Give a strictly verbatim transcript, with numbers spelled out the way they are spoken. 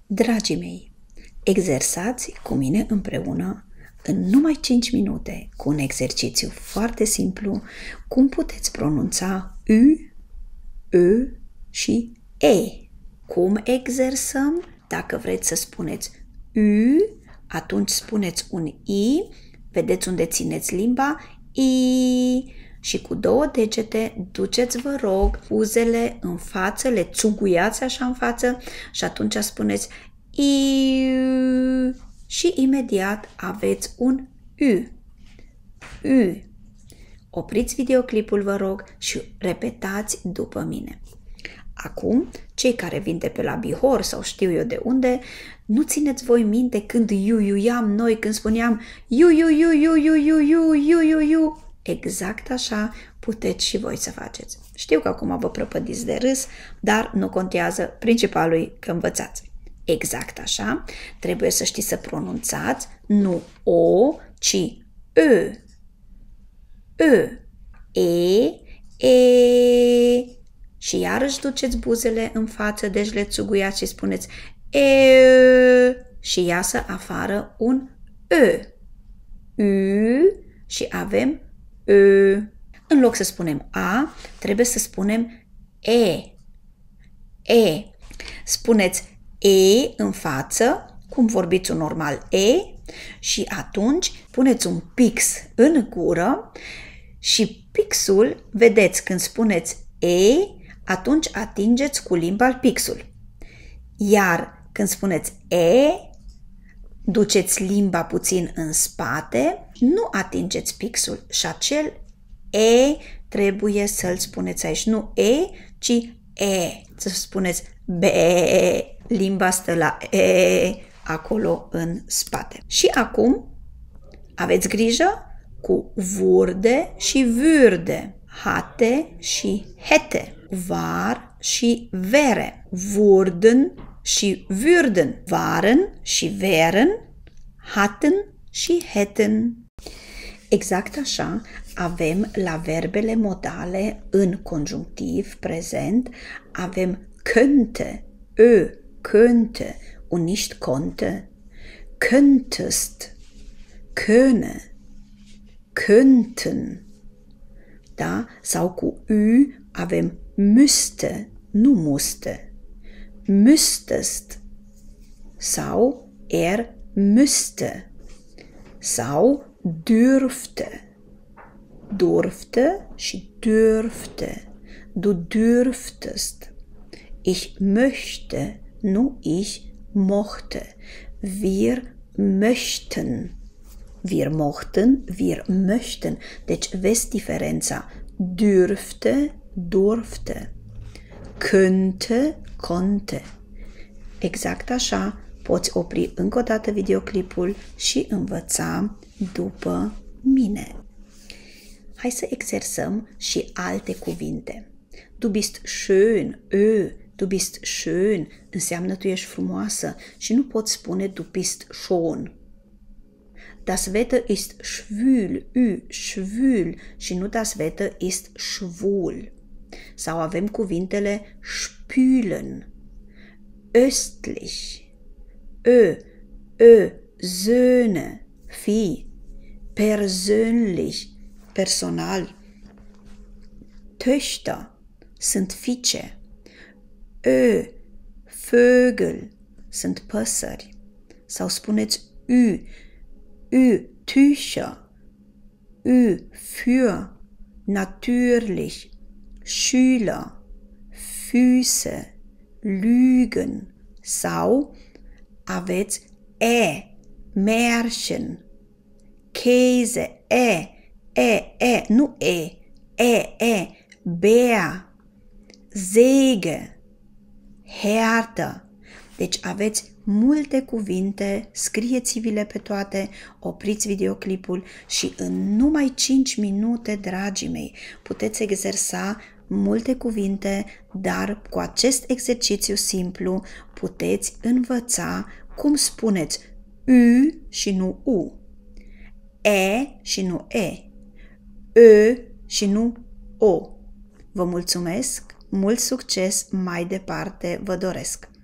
Dragii mei, exersați cu mine împreună în numai cinci minute cu un exercițiu foarte simplu cum puteți pronunța U, Ö și E. Cum exersăm? Dacă vreți să spuneți U, atunci spuneți un I, vedeți unde țineți limba, I, și cu două degete duceți, vă rog, buzele în față, le țuguiați așa în față și atunci spuneți I și imediat aveți un U. U. Opriți videoclipul, vă rog, și repetați după mine. Acum, cei care vin de pe la Bihor sau știu eu de unde, nu țineți voi minte când iuiuiam noi, când spuneam iu, iu, iu, iu, iu, iu, iu, iu, iu, iu. Exact așa puteți și voi să faceți. Știu că acum vă prăpădiți de râs, dar nu contează, principalul e că învățați. Exact așa, trebuie să știți să pronunțați nu O, ci Ö. Ö. E, E. Și iarăși duceți buzele în față, deci le țuguiați și spuneți E și iasă afară un Ö. U și avem Ö. În loc să spunem A, trebuie să spunem E. E. Spuneți E în față, cum vorbiți un normal E, și atunci puneți un pix în gură și pixul, vedeți, când spuneți E, atunci atingeți cu limba pixul. Iar când spuneți E, duceți limba puțin în spate, nu atingeți pixul și acel E trebuie să-l spuneți aici. Nu E, ci E. Să spuneți B, limba stă la E, acolo în spate. Și acum aveți grijă cu wurde și würde, hatte și hette, war și wäre, wurden și würden, waren și wären, hatten și hätten. Exact așa avem la verbele modale în conjunctiv prezent, avem könnte, ö, könnte und nicht konnte, könntest, könne, könnten. Da? Sau cu U avem müsste, nu musste, müsstest. Sau er müsste. Sau dürfte. Durfte și dürfte. Du dürftest. Ich möchte, nu ich mochte. Wir möchten. Wir mochten, wir möchten. Deci vezi diferența. Dürfte, durfte. Könnte, konnte. Exact așa poți opri încă o dată videoclipul și învăța după mine. Hai să exersăm și alte cuvinte. Du bist schön, ö, du bist schön înseamnă tu ești frumoasă și nu poți spune du bist schon. Das Wetter ist schwül, ü, schwül și nu das Wetter ist schwul. Sau avem cuvintele spülen, östlich, ö, ö, Söhne, fi, persönlich, personal, Töchter sunt fiice, ö, Vögel sunt păsări. Sau spuneți ü, ü, Tücher, ü, für, natürlich, Schüler, Füße, Lügen. Sau aveți E, Märchen, Käse, E, E, E, nu E, E, E, Bär, Säge, Härte. Deci aveți multe cuvinte, scrieți-vi-le pe toate, opriți videoclipul și în numai cinci minute, dragii mei, puteți exersa multe cuvinte, dar cu acest exercițiu simplu puteți învăța cum spuneți U și nu U, E și nu E, Ö și nu O. Vă mulțumesc, mult succes mai departe vă doresc!